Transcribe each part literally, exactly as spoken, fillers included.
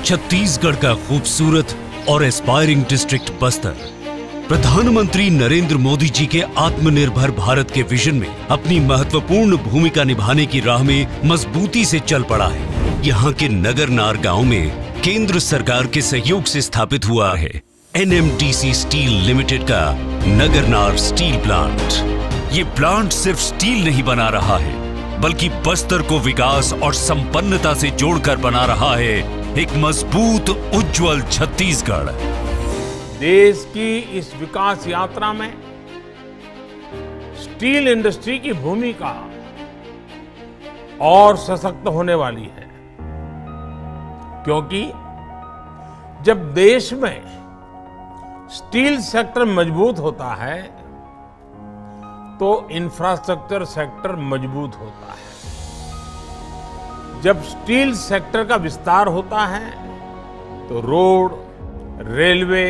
छत्तीसगढ़ का खूबसूरत और एस्पायरिंग डिस्ट्रिक्ट बस्तर प्रधानमंत्री नरेंद्र मोदी जी के आत्मनिर्भर भारत के विजन में अपनी महत्वपूर्ण भूमिका निभाने की राह में मजबूती से चल पड़ा है। यहाँ के नगरनार गांव में केंद्र सरकार के सहयोग से स्थापित हुआ है N M D C steel limited का नगरनार स्टील प्लांट। ये प्लांट सिर्फ स्टील नहीं बना रहा है, बल्कि बस्तर को विकास और संपन्नता से जोड़कर बना रहा है एक मजबूत उज्जवल छत्तीसगढ़। देश की इस विकास यात्रा में स्टील इंडस्ट्री की भूमिका और सशक्त होने वाली है, क्योंकि जब देश में स्टील सेक्टर मजबूत होता है तो इंफ्रास्ट्रक्चर सेक्टर मजबूत होता है। जब स्टील सेक्टर का विस्तार होता है तो रोड, रेलवे,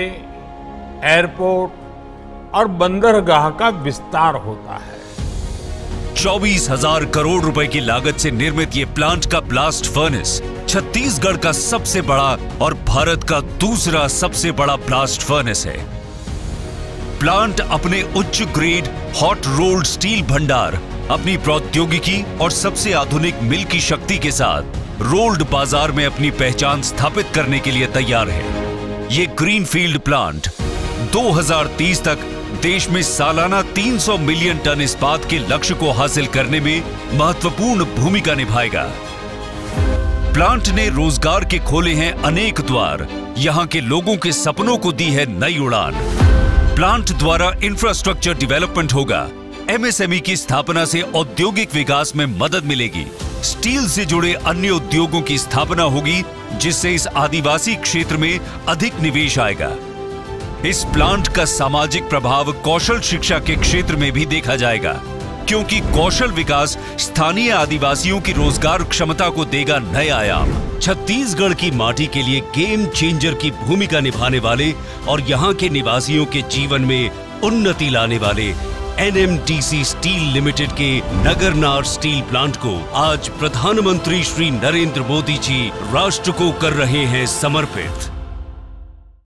एयरपोर्ट और बंदरगाह का विस्तार होता है। चौबीस हजार करोड़ रुपए की लागत से निर्मित ये प्लांट का ब्लास्ट फर्नेस छत्तीसगढ़ का सबसे बड़ा और भारत का दूसरा सबसे बड़ा ब्लास्ट फर्नेस है। प्लांट अपने उच्च ग्रेड हॉट रोल्ड स्टील भंडार, अपनी प्रौद्योगिकी और सबसे आधुनिक मिल की शक्ति के साथ रोल्ड बाजार में अपनी पहचान स्थापित करने के लिए तैयार है। ये ग्रीनफील्ड प्लांट दो हज़ार तीस तक देश में सालाना तीन सौ मिलियन टन इस्पात के लक्ष्य को हासिल करने में महत्वपूर्ण भूमिका निभाएगा। प्लांट ने रोजगार के खोले हैं अनेक द्वार, यहाँ के लोगों के सपनों को दी है नई उड़ान। प्लांट द्वारा इंफ्रास्ट्रक्चर डेवलपमेंट होगा, एम एस एम ई की स्थापना से औद्योगिक विकास में मदद मिलेगी, स्टील से जुड़े अन्य उद्योगों की स्थापना होगी, जिससे इस आदिवासी क्षेत्र में अधिक निवेश आएगा। इस प्लांट का सामाजिक प्रभाव कौशल शिक्षा के क्षेत्र में भी देखा जाएगा, क्योंकि कौशल विकास स्थानीय आदिवासियों की रोजगार क्षमता को देगा नए आयाम। छत्तीसगढ़ की माटी के लिए गेम चेंजर की भूमिका निभाने वाले और यहाँ के निवासियों के जीवन में उन्नति लाने वाले N M D C steel limited के नगरनार स्टील प्लांट को आज प्रधानमंत्री श्री नरेंद्र मोदी जी राष्ट्र को कर रहे हैं समर्पित।